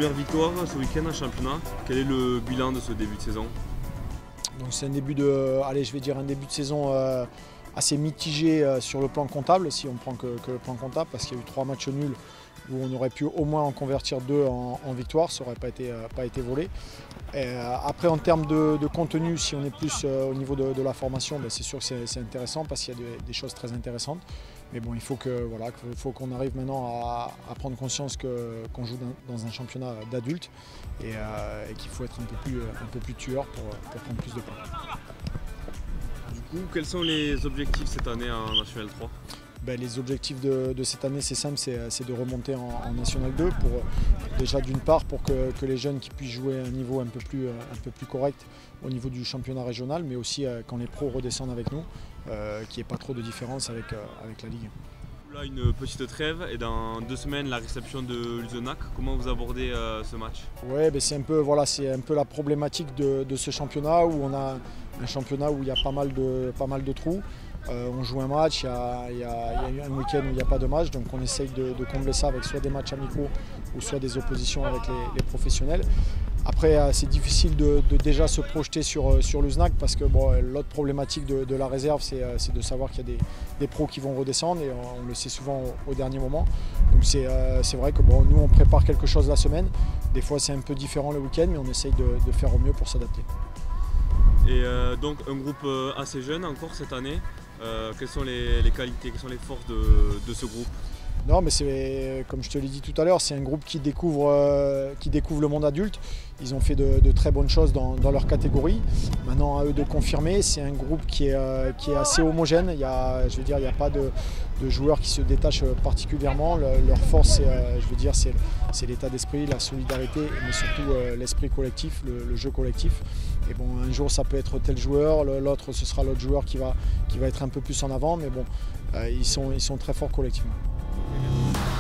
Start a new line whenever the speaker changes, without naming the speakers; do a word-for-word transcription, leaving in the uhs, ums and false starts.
Première victoire ce week-end en championnat. Quel est le bilan de ce début de saison?
Donc c'est un début de, allez, je vais dire un début de saison euh, assez mitigé euh, sur le plan comptable, si on prend que, que le plan comptable, parce qu'il y a eu trois matchs nuls où on aurait pu au moins en convertir deux en, en victoire, ça n'aurait pas été, euh, pas été volé. Et, euh, après en termes de, de contenu, si on est plus euh, au niveau de, de la formation, ben, c'est sûr que c'est intéressant parce qu'il y a des, des choses très intéressantes. Mais bon, il faut que voilà, qu'il faut qu'on arrive maintenant à, à prendre conscience que, qu'on joue dans, dans un championnat d'adultes et, euh, et qu'il faut être un peu plus, un peu plus tueur pour, pour prendre plus de points.
Du coup, quels sont les objectifs cette année en National trois?
Ben, les objectifs de, de cette année, c'est simple, c'est de remonter en, en National deux pour, pour déjà d'une part pour que, que les jeunes qui puissent jouer à un niveau un peu plus, un peu plus correct au niveau du championnat régional, mais aussi euh, quand les pros redescendent avec nous, euh, qu'il n'y ait pas trop de différence avec, euh, avec la Ligue.
Là, une petite trêve et dans deux semaines, la réception de Luzenac. Comment vous abordez euh, ce match?
Ouais, ben c'est un peu, voilà, c'est un peu la problématique de, de ce championnat où on a un championnat où il y a pas mal de, pas mal de trous. Euh, on joue un match, il y a, il y a, il y a un week-end où il n'y a pas de match, donc on essaye de, de combler ça avec soit des matchs amicaux ou soit des oppositions avec les, les professionnels. Après, c'est difficile de, de déjà se projeter sur, sur Luzenac parce que bon, l'autre problématique de, de la réserve, c'est de savoir qu'il y a des, des pros qui vont redescendre et on, on le sait souvent au, au dernier moment. Donc c'est euh, vrai que bon, nous, on prépare quelque chose la semaine. Des fois, c'est un peu différent le week-end, mais on essaye de, de faire au mieux pour s'adapter.
Et euh, donc, un groupe assez jeune encore cette année. Euh, quelles sont les, les qualités, quelles sont les forces de, de ce groupe?
Non, mais c'est comme je te l'ai dit tout à l'heure, c'est un groupe qui découvre, euh, qui découvre le monde adulte. Ils ont fait de, de très bonnes choses dans, dans leur catégorie. Maintenant, à eux de confirmer. C'est un groupe qui est, euh, qui est assez homogène. Il y a, je veux dire, il n'y a pas de, de joueurs qui se détachent particulièrement. Le, leur force, c'est, euh, je veux dire, c'est l'état d'esprit, la solidarité, mais surtout euh, l'esprit collectif, le, le jeu collectif. Et bon, un jour, ça peut être tel joueur, l'autre, ce sera l'autre joueur qui va, qui va être un peu plus en avant. Mais bon, euh, ils sont, ils sont très forts collectivement.
Merci.